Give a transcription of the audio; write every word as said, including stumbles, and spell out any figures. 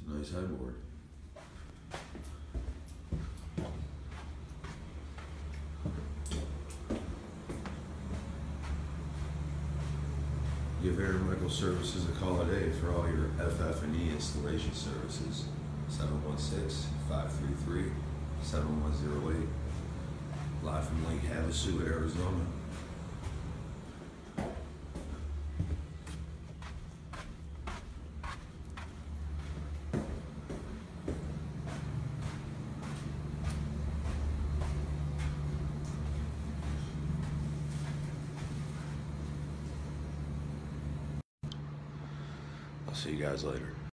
Nice headboard. Give Aaron Michael Services a call today for all your F F and E installation services. seven one six, five three three, seven one zero eight. Live from Lake Havasu, Arizona. I'll see you guys later.